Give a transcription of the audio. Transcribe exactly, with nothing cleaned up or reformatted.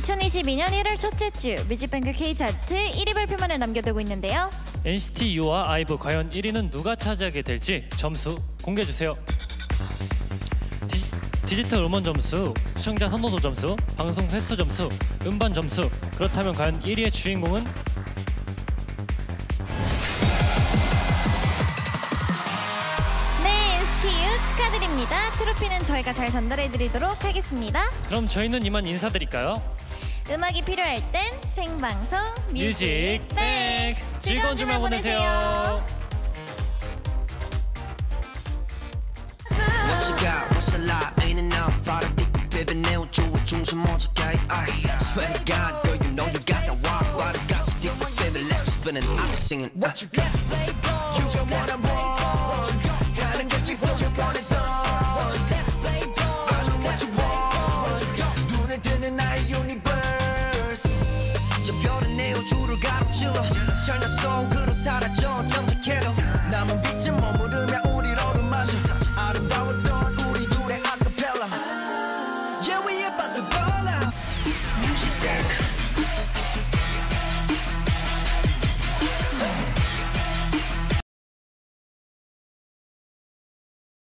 이천이십이 년 일월 첫째 주 뮤직뱅크 K차트 일 위 발표만을 남겨두고 있는데요. 엔시티 U와 아이브 과연 일 위는 누가 차지하게 될지 점수 공개해주세요. 디, 디지털 음원 점수, 시청자 선호도 점수, 방송 횟수 점수, 음반 점수. 그렇다면 과연 일 위의 주인공은? 네, 엔시티 U 축하드립니다. 트로피는 저희가 잘 전달해드리도록 하겠습니다. 그럼 저희는 이만 인사드릴까요? 음악이 필요할 땐 생방송 뮤직뱅크 즐거운 주말 보내세요. 저 별은 내 우주를 가로질러 철녀 속으로 사라져 정착해도 남은 빛은 머물